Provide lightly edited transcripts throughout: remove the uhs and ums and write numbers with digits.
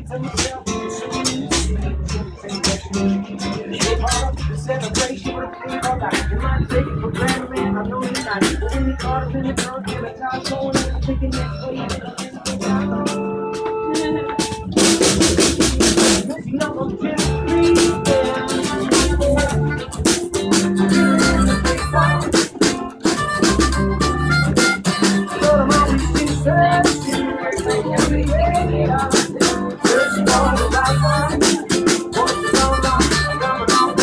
to myself. The celebration of free all life. You might take it for granted, man. I know you're not. But when you caught up in the dark, and the top going, and I'm thinking that's what you did. You know I'm just breathing. But I'm always been searching every day. Searching for the right one. What's going on? Coming on.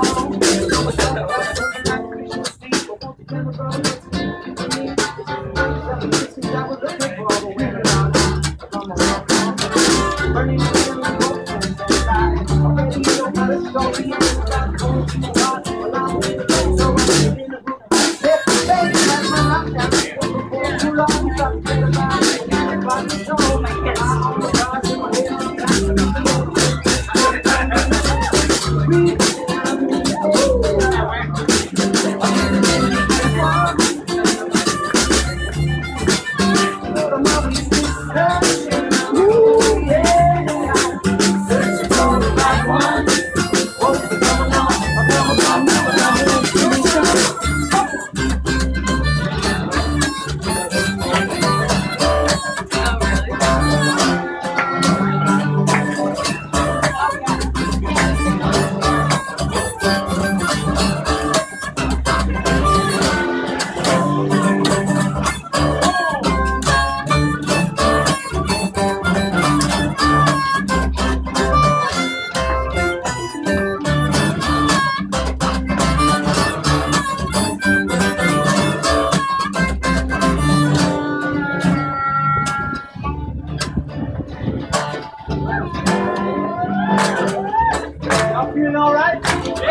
Y'all feeling all right?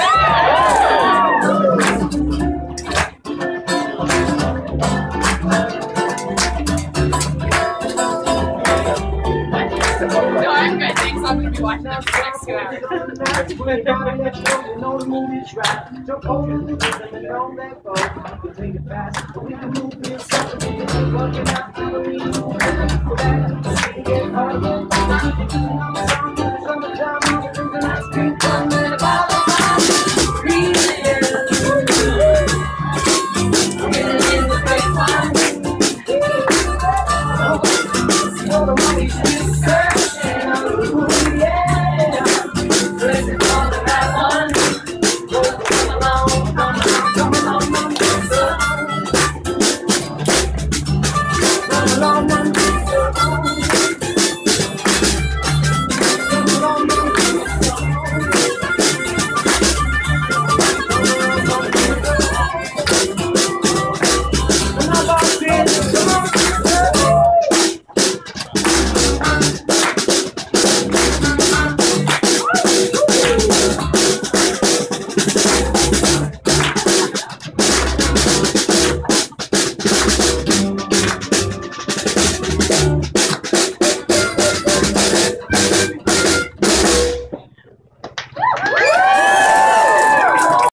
No, I'm good. Thanks. I'm going to be watching this for the next 2 hours. Reelin.